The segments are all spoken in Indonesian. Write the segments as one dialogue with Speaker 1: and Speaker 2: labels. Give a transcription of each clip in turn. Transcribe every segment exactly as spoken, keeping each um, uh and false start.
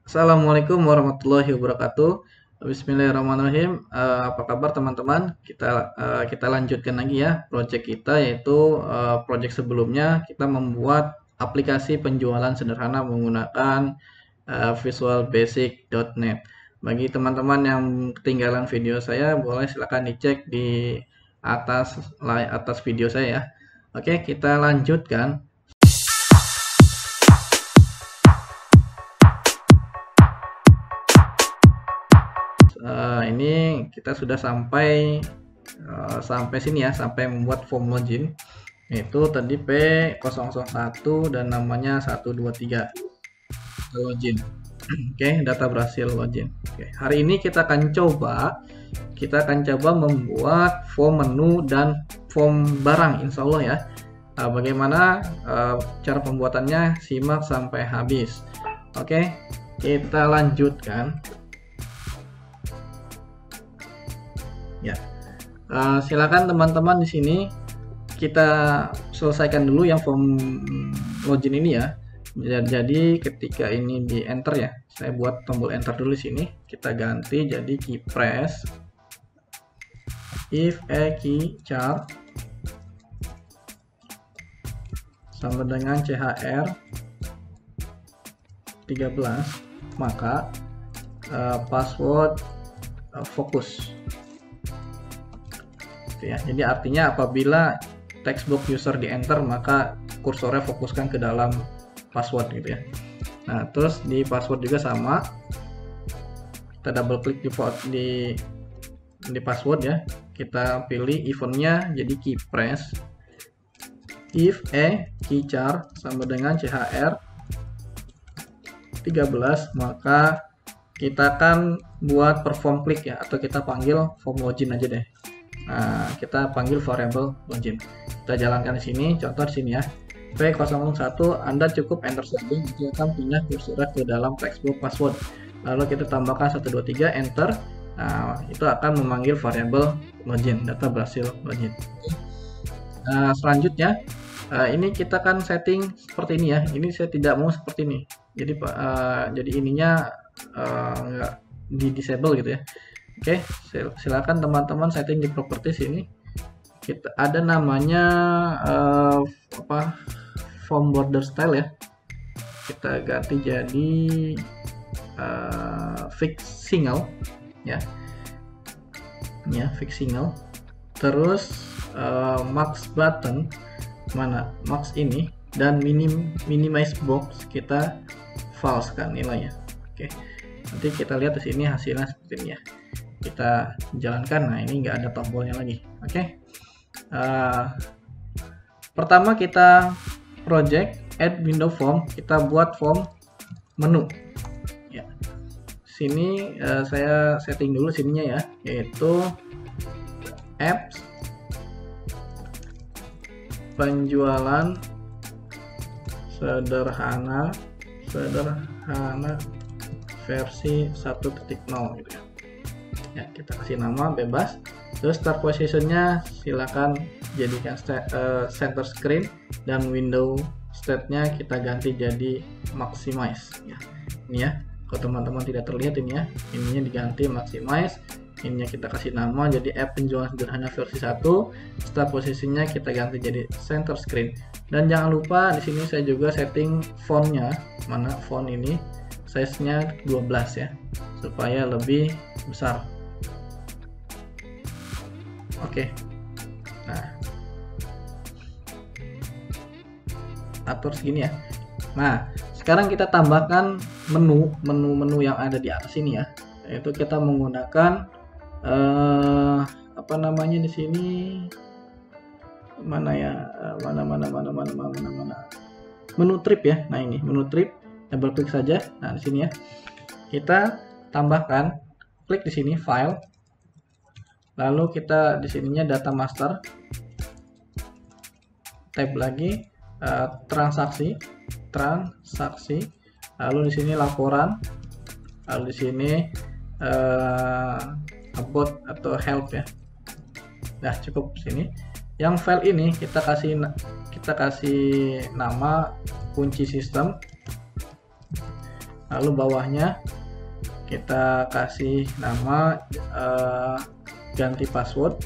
Speaker 1: Assalamualaikum warahmatullahi wabarakatuh. Bismillahirrahmanirrahim. Eh, apa kabar teman-teman? Kita eh, kita lanjutkan lagi ya project kita, yaitu eh, project sebelumnya kita membuat aplikasi penjualan sederhana menggunakan eh, visual basic dot net. Bagi teman-teman yang ketinggalan video saya, boleh silakan dicek di atas atas video saya ya. Oke, kita lanjutkan. Uh, ini kita sudah sampai uh, sampai sini ya, sampai membuat form login, yaitu tadi P nol nol satu dan namanya satu dua tiga login. Oke, okay, data berhasil login. Oke, okay. Hari ini kita akan coba kita akan coba membuat form menu dan form barang, insya Allah ya. Uh, bagaimana uh, cara pembuatannya, simak sampai habis. Oke, okay, kita lanjutkan. Ya, uh, silakan teman-teman di sini kita selesaikan dulu yang form login ini ya. Jadi ketika ini di enter ya, saya buat tombol enter dulu sini. Kita ganti jadi key press if a key char sama dengan chr tiga belas, maka uh, password uh, fokus. Ya, jadi artinya apabila text box user di enter, maka kursornya fokuskan ke dalam password gitu ya. Nah, terus di password juga sama, kita double klik di di, di password ya, kita pilih eventnya jadi key press if a key char sama dengan chr tiga belas, maka kita akan buat perform click ya, atau kita panggil form login aja deh. Nah, kita panggil variable login. Kita jalankan di sini, contoh di sini ya. P nol nol satu, Anda cukup enter saja, dia akan pindah kursor ke dalam textbook password. Lalu kita tambahkan satu dua tiga, enter. Nah, itu akan memanggil variable login, data berhasil login. Nah, selanjutnya, uh, ini kita kan setting seperti ini ya. Ini saya tidak mau seperti ini. Jadi, uh, jadi ininya uh, nggak di disable gitu ya. Oke, silakan teman-teman setting di properties ini. Kita ada namanya uh, apa form border style ya. Kita ganti jadi uh, fix single ya. Ya, fix single. Terus uh, max button mana? Max ini dan minim minimize box kita false kan nilainya. Oke. Nanti kita lihat di sini hasilnya seperti ini ya. Kita jalankan. Nah, ini nggak ada tombolnya lagi. Oke, okay. uh, pertama kita project add window form, kita buat form menu ya. Sini uh, saya setting dulu sininya ya, yaitu apps penjualan sederhana sederhana versi satu titik nol gitu ya. Ya, kita kasih nama bebas. Terus start positionnya silakan jadikan uh, center screen, dan window state-nya kita ganti jadi maximize ya. Ini ya, kalau teman-teman tidak terlihat ini ya, ininya diganti maximize, ininya kita kasih nama jadi app penjualan sederhana versi satu. Start positionnya kita ganti jadi center screen, dan jangan lupa di sini saya juga setting fontnya, mana font ini size-nya dua belas ya, supaya lebih besar. Oke, nah atur segini ya. Nah, sekarang kita tambahkan menu menu-menu yang ada di atas ini ya, yaitu kita menggunakan eh, apa namanya di sini, mana ya, mana mana mana mana mana mana mana menu trip ya. Nah, ini menu trip, double klik saja. Nah, di sini ya, kita tambahkan, klik di sini file. Lalu kita di sininya data master, tab lagi uh, transaksi, transaksi, lalu di sini laporan, lalu di sini uh, about atau help ya. Nah, cukup sini. Yang file ini kita kasih kita kasih nama kunci sistem. lalu bawahnya kita kasih nama, uh, ganti password,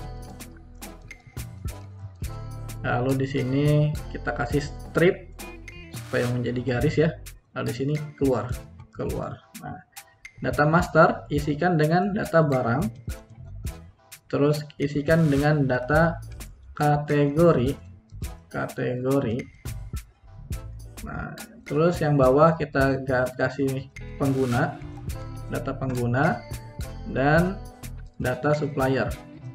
Speaker 1: lalu di sini kita kasih strip supaya menjadi garis ya, lalu di sini keluar keluar. Nah, data master isikan dengan data barang, terus isikan dengan data kategori kategori. Nah, terus yang bawah kita kasih pengguna, data pengguna, dan data supplier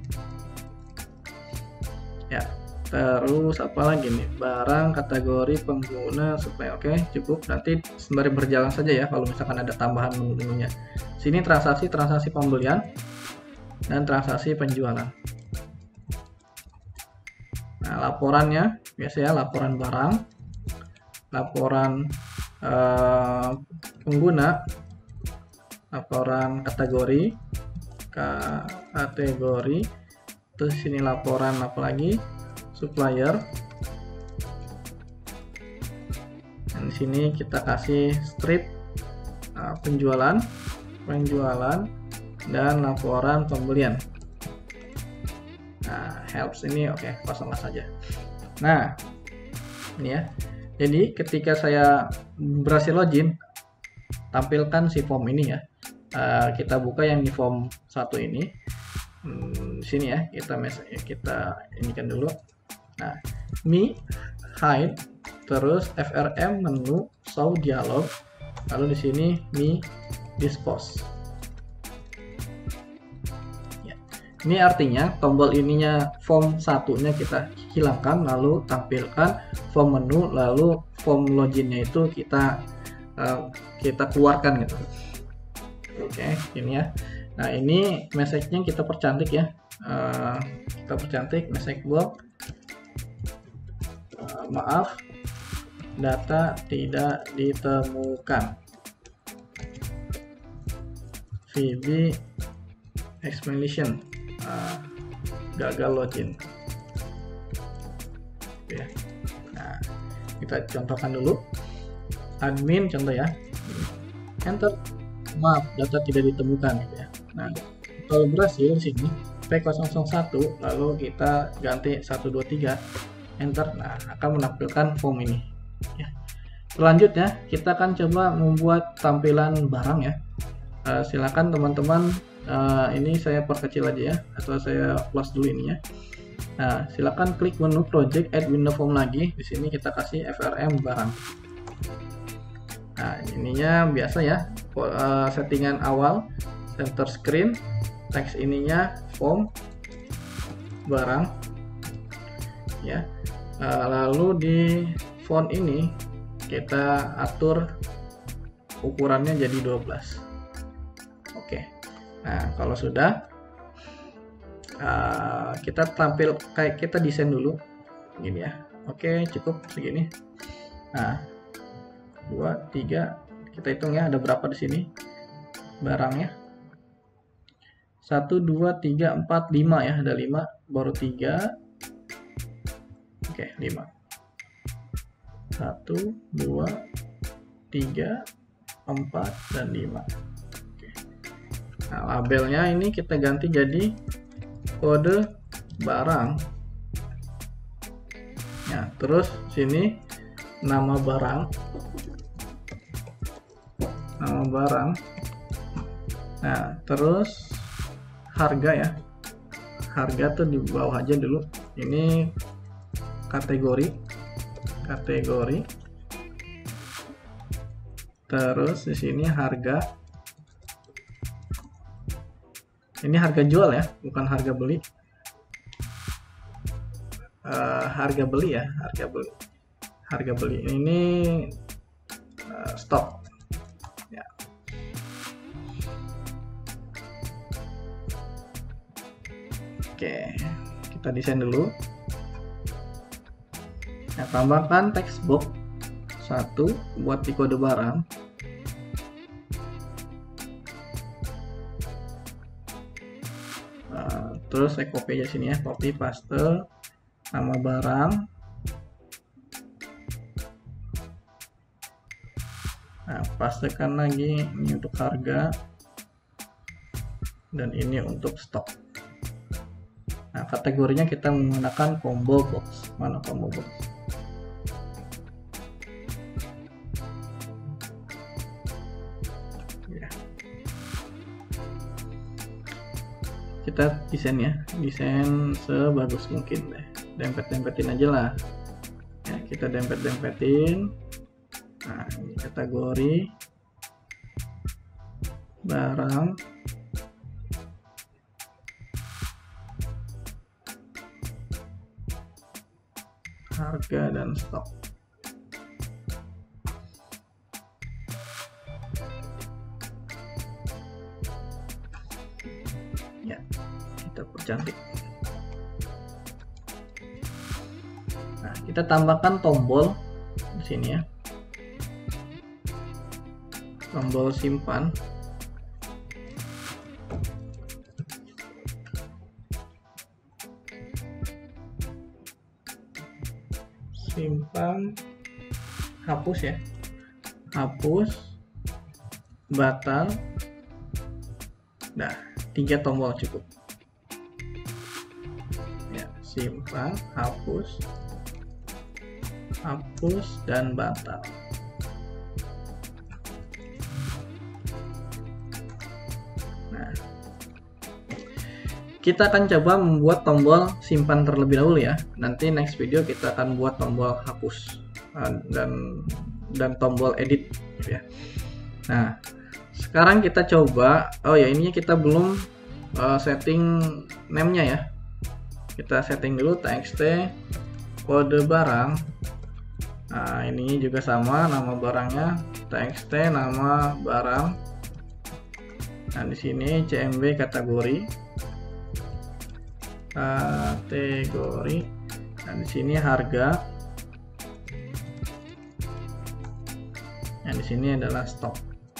Speaker 1: ya. Terus apa lagi nih, barang, kategori, pengguna, supplier. Oke, cukup. Nanti sembari berjalan saja ya kalau misalkan ada tambahan menu-menunya. Sini transaksi transaksi pembelian dan transaksi penjualan. Nah, laporannya biasa ya, laporan barang, laporan eh, pengguna, laporan kategori kategori terus sini laporan apa lagi, supplier. Dan di sini kita kasih strip uh, penjualan penjualan dan laporan pembelian. Nah, helps ini oke, okay, kosong saja. Nah, ini ya. Jadi ketika saya berhasil login, tampilkan si form ini ya. Uh, kita buka yang di form satu ini. Hmm, di sini ya, kita kita inikan dulu. Nah, me hide, terus F R M menu show dialog, lalu di sini me dispose. Ya. Ini artinya tombol ininya form satunya kita hilangkan, lalu tampilkan form menu, lalu form loginnya itu kita uh, kita keluarkan gitu. Oke, ini ya. Nah, ini message-nya kita percantik ya. Uh, kita percantik message box. Uh, maaf, data tidak ditemukan. V B explanation, uh, gagal login. Oke. Nah, kita contohkan dulu. Admin contoh ya. Enter. Maaf, data tidak ditemukan gitu ya. Nah, kalau berhasil sini P nol nol satu, lalu kita ganti satu dua tiga, enter. Nah, akan menampilkan form ini ya. Selanjutnya kita akan coba membuat tampilan barang ya. Uh, silakan teman-teman, uh, ini saya perkecil aja ya, atau saya close dulu ini ya. Nah, silakan klik menu project, add window form lagi. Di sini kita kasih F R M barang. Nah, ininya biasa ya, uh, settingan awal, center screen, teks ininya form barang ya. Uh, lalu di font ini kita atur ukurannya jadi dua belas. Oke. Nah, kalau sudah, uh, kita tampil kayak kita desain dulu gini ya. Oke, cukup segini. Nah, dua, tiga, kita hitung ya ada berapa di sini barangnya. Satu, dua, tiga, empat, lima ya, ada lima, baru tiga. Oke, lima. Satu, dua, tiga, empat, dan lima. Oke. Nah, labelnya ini kita ganti jadi kode barang. Ya, terus sini nama barang. Nama barang. Nah, terus harga ya. Harga tuh di bawah aja dulu. Ini kategori. Kategori. Terus di sini harga. Ini harga jual ya, bukan harga beli. Uh, harga beli ya, harga beli. Harga beli. Ini uh, stok. Oke, kita desain dulu. Nah, tambahkan text box satu buat di kode barang. Nah, terus saya copy aja sini ya, copy paste nama barang. Nah, pastikan lagi ini untuk harga dan ini untuk stok. Nah, kategorinya kita menggunakan combo box. Mana combo box? Ya. Kita desain ya, desain sebagus mungkin deh. Dempet-dempetin aja lah. Ya, kita dempet-dempetin. Nah, ini kategori barang, harga, dan stok. Ya, kita percantik. Nah, kita tambahkan tombol di sini ya. Tombol simpan. Simpan, hapus ya. Hapus, batal. Nah, tiga tombol cukup. Ya, simpan, hapus, hapus, dan batal. Nah, kita akan coba membuat tombol simpan terlebih dahulu ya. Nanti next video kita akan buat tombol hapus dan dan tombol edit ya. Nah, sekarang kita coba. Oh ya, ininya kita belum uh, setting name-nya ya. Kita setting dulu txt kode barang. Nah, ini juga sama, nama barangnya txt nama barang. Nah, di sini cmb kategori, kategori. Nah, di sini harga. Nah, di sini adalah stok.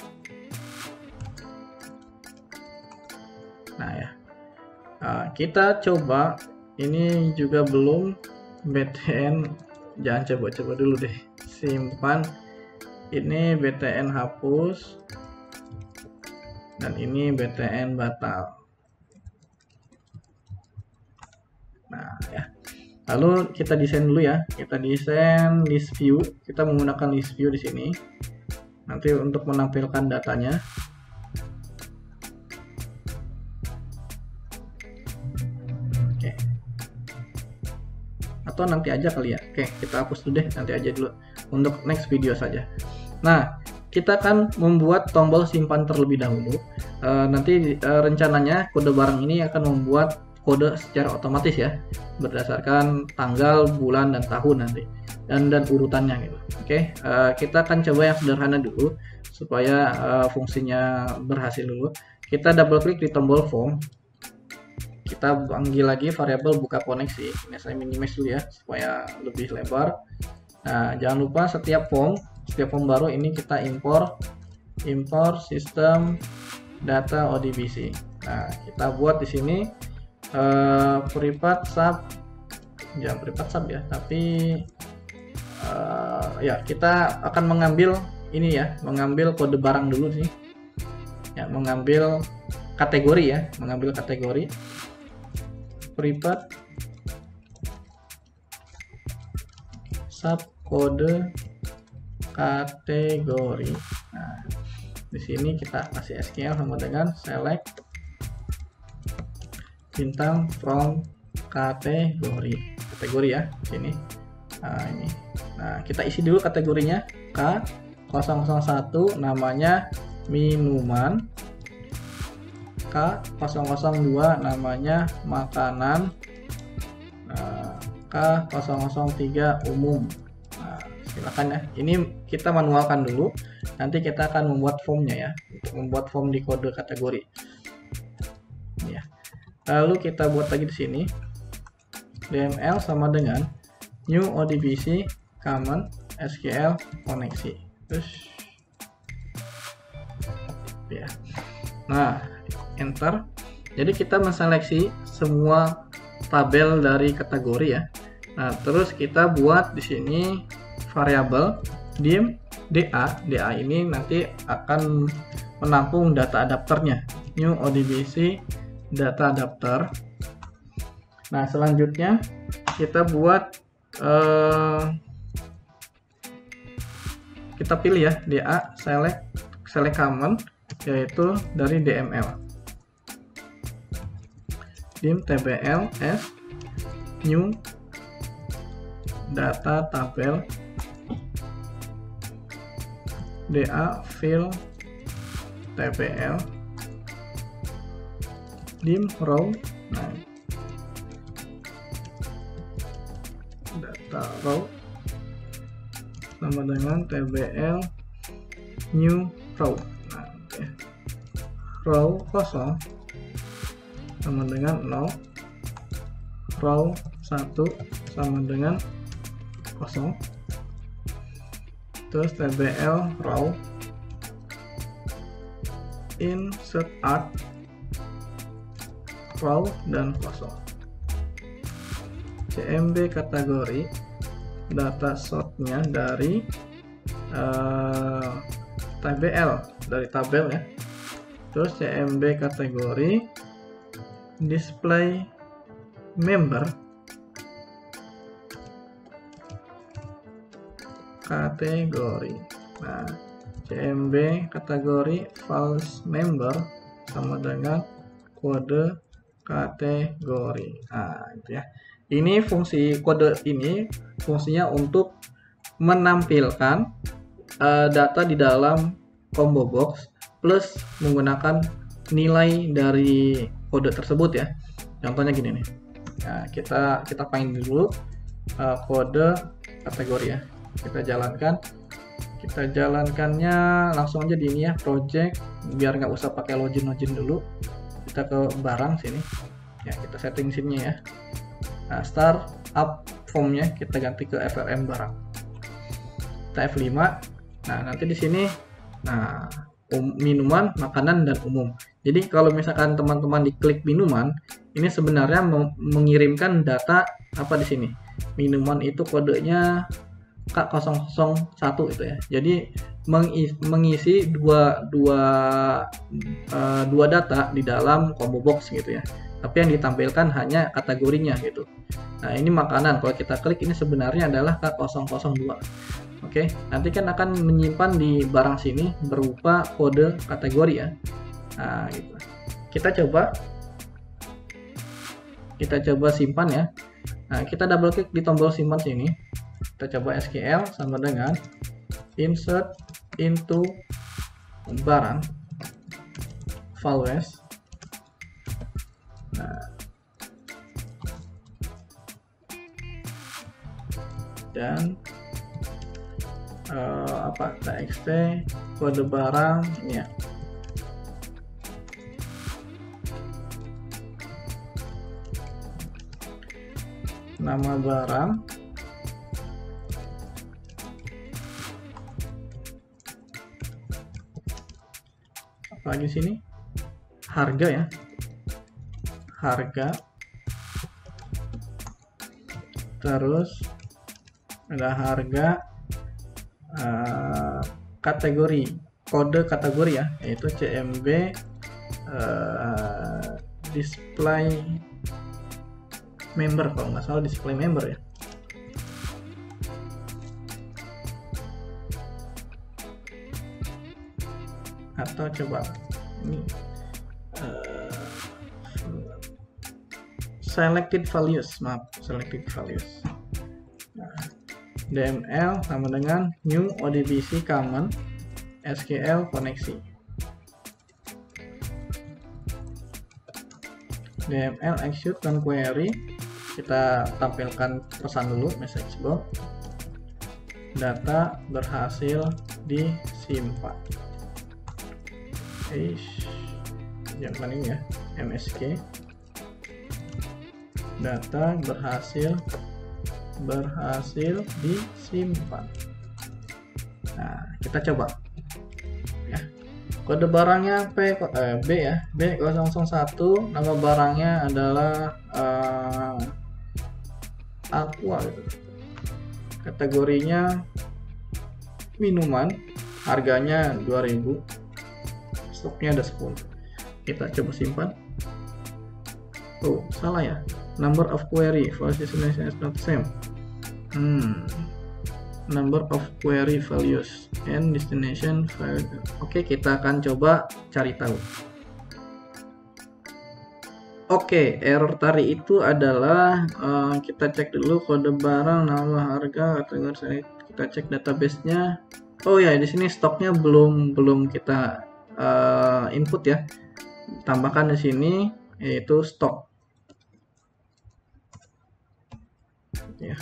Speaker 1: Nah ya, nah, kita coba. Ini juga belum btn. Jangan coba-coba dulu deh. Simpan. Ini btn hapus. Dan ini btn batal. Nah ya, lalu kita desain dulu ya. Kita desain list view. Kita menggunakan list view di sini. Nanti untuk menampilkan datanya. Oke. Atau nanti aja kali ya. Oke, kita hapus dulu deh. Nanti aja dulu. Untuk next video saja. Nah, kita akan membuat tombol simpan terlebih dahulu. E, nanti e, rencananya kode barang ini akan membuat kode secara otomatis ya, berdasarkan tanggal, bulan, dan tahun nanti, dan dan urutannya gitu. Oke, e, kita akan coba yang sederhana dulu supaya e, fungsinya berhasil dulu. Kita double klik di tombol form. Kita panggil lagi variabel buka koneksi. Ini saya minimize dulu ya supaya lebih lebar. Nah, jangan lupa setiap form Setiap form baru ini kita impor impor sistem data O D B C. Nah, kita buat di sini uh, privat sub, jangan privat sub ya, tapi uh, ya kita akan mengambil ini ya, mengambil kode barang dulu sih. Ya, mengambil kategori ya, mengambil kategori privat sub kode kategori. Nah, di sini kita kasih S Q L sama dengan select bintang from kategori. Kategori ya, sini. Nah, ini. Nah, kita isi dulu kategorinya. K nol nol satu namanya minuman. K nol nol dua namanya makanan. Nah, K nol nol tiga umum. Silakan ya. Ini kita manualkan dulu. Nanti kita akan membuat formnya ya. Untuk membuat form di kode kategori. Ya. Lalu kita buat lagi di sini. D M L sama dengan new O D B C common S Q L koneksi. Terus ya. Nah, enter. Jadi kita menseleksi semua tabel dari kategori ya. Nah, terus kita buat di sini variabel dim D A. D A ini nanti akan menampung data adapternya, new O D B C data adapter. Nah, selanjutnya kita buat eh, kita pilih ya D A select select common, yaitu dari D M L. Dim tbl s new data tabel D A fill tbl dim row. Nah, data row sama dengan tbl new row. Nah, okay. Row kosong sama dengan nol, row satu sama dengan kosong, terus tbl row insert art row dan kosong. cmb kategori data sortnya dari uh, tbl, dari tabel ya. Terus cmb kategori display member kategori. Nah, cmb kategori false member sama dengan kode kategori. Nah, itu ya. Ini fungsi kode ini fungsinya untuk menampilkan uh, data di dalam combo box plus menggunakan nilai dari kode tersebut ya. Contohnya gini nih. Nah, kita kita panggil dulu uh, kode kategori ya. Kita jalankan. Kita jalankannya langsung aja di ini ya, project, biar nggak usah pakai login login dulu. Kita ke barang sini. Ya, kita setting sini ya. Nah, start up formnya kita ganti ke F R M barang. Kita F lima. Nah, nanti di sini nah um, minuman, makanan dan umum. Jadi kalau misalkan teman-teman diklik minuman, ini sebenarnya mengirimkan data apa di sini. Minuman itu kodenya K nol nol satu itu ya. Jadi mengisi dua dua uh, dua data di dalam combo box gitu ya. Tapi yang ditampilkan hanya kategorinya gitu. Nah, ini makanan. Kalau kita klik ini sebenarnya adalah K nol nol dua. Oke, nanti kan akan menyimpan di barang sini berupa kode kategori ya. Nah, gitu. Kita coba kita coba simpan ya. Nah, kita double klik di tombol simpan sini. Kita coba S Q L sama dengan insert into barang files. Nah, dan uh, apa txt kode barang ini ya. Nama barang, apa lagi sini, harga ya, harga, terus ada harga, uh, kategori, kode kategori ya, yaitu cmb uh, display member, kalau nggak salah display member ya. Atau coba ini uh, selected values, maaf selected values. Nah, D M L sama dengan new O D B C common S Q L koneksi. D M L execute dan query, kita tampilkan pesan dulu, message box, data berhasil disimpan. Eish, jangan ini ya, M S K, data berhasil berhasil disimpan. Nah, kita coba ya. Kode barangnya P eh, B ya, B nol nol satu, nama barangnya adalah uh, Aqua gitu. Kategorinya minuman harganya dua ribu, stoknya ada sepuluh. Kita coba simpan. Oh, salah ya. Number of query for destination is not same. Hmm. Number of query values and destination value. Oke, kita akan coba cari tahu. Oke, error tadi itu adalah uh, kita cek dulu kode barang, nama, harga, kategori. Kita cek database-nya. Oh ya, di sini stoknya belum belum kita uh, input ya. Tambahkan di sini yaitu stok. Ya.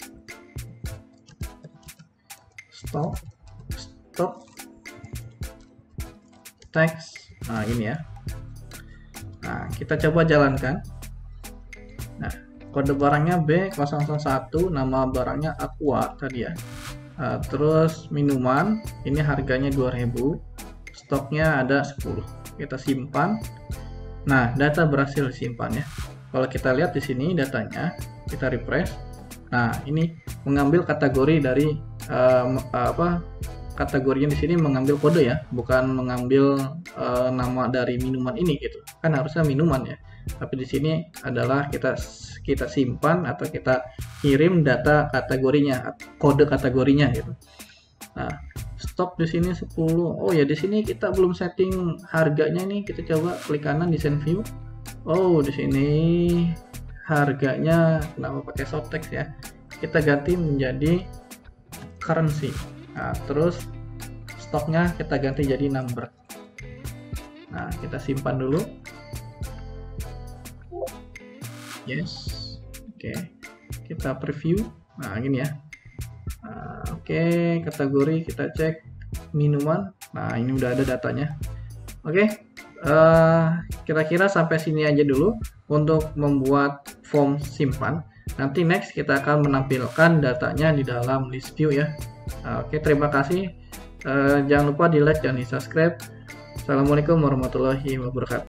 Speaker 1: Stok, stok, text. Nah, ini ya. Nah, kita coba jalankan. Nah, kode barangnya B nol nol satu, nama barangnya Aqua tadi ya. Nah, terus minuman, ini harganya dua ribu, stoknya ada sepuluh. Kita simpan. Nah, data berhasil disimpan ya. Kalau kita lihat di sini datanya, kita refresh. Nah, ini mengambil kategori dari uh, apa? Kategorinya di sini mengambil kode ya, bukan mengambil uh, nama dari minuman ini gitu. Kan harusnya minuman ya. Tapi di sini adalah kita kita simpan atau kita kirim data kategorinya, kode kategorinya gitu. Nah, stok di sini sepuluh. Oh ya, di sini kita belum setting harganya nih. Kita coba klik kanan design view. Oh, di sini harganya kenapa pakai soft text ya? Kita ganti menjadi currency. Nah, terus stoknya kita ganti jadi number. Nah, kita simpan dulu. Yes. Oke. Kita preview. Nah, gini ya. Nah, oke, kategori kita cek minuman. Nah, ini udah ada datanya. Oke. Uh, kira-kira sampai sini aja dulu untuk membuat form simpan. Nanti next kita akan menampilkan datanya di dalam list view ya. Oke, terima kasih. Uh, jangan lupa di like dan di subscribe. Assalamualaikum warahmatullahi wabarakatuh.